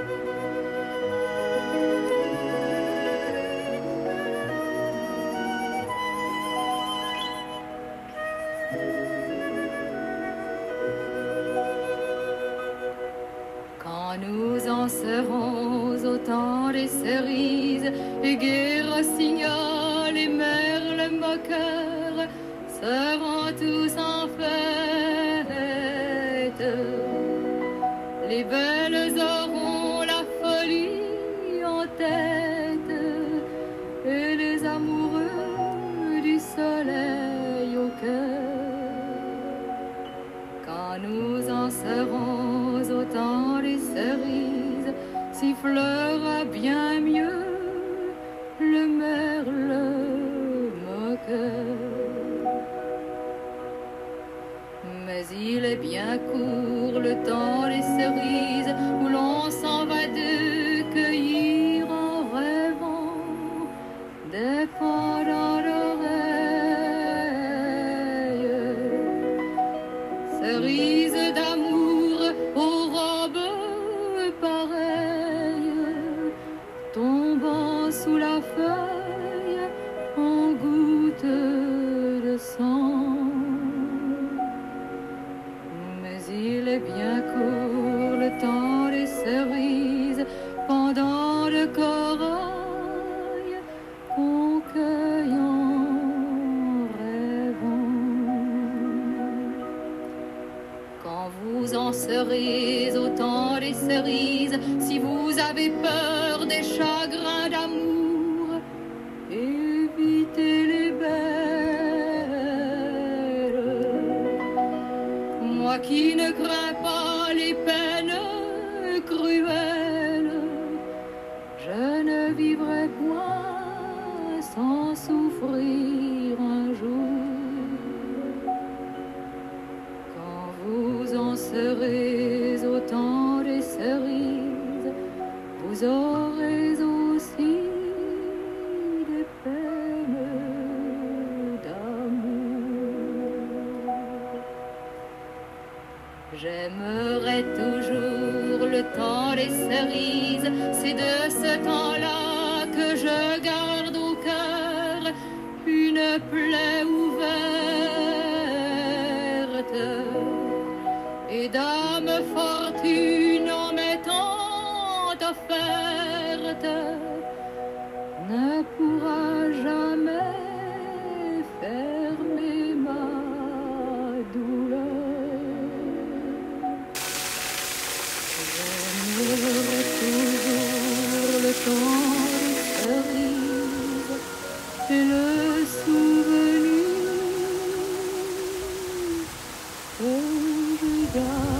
Quand nous en serons au temps des cerises, et gai rossignols et merles moqueurs seront tous en fête. Les belles auront la folie en tête, et les amoureux du soleil au cœur. Quand nous en serons au temps des cerises, sifflera bien mieux le merle moqueur. Mais il est bien court le temps des cerises où l'on s'en va de cueillir en rêvant des pendants d'oreilles. Cerises d'amour aux robes pareilles, tombant sous la feuille en gouttes de sang. Mais il est bien court le temps des cerises, pendant le corail qu'on cueille en rêvant. Quand vous en serez au temps des cerises, si vous avez peur des chagrins d'amour, évitez les belles. Moi qui ne crains pas les peines cruelles, je ne vivrai point sans souffrir un jour. Quand vous en serez au temps des cerises, vous aurez aussi des peines d'amour. J'aimerai toujours le temps des cerises, c'est de ce temps-là que je garde au cœur une plaie ouverte. Et dame fortune en m'étant offerte ne pourra jamais fermer ma douleur. J'aimerai toujours le temps des cerises et le souvenir que je garde.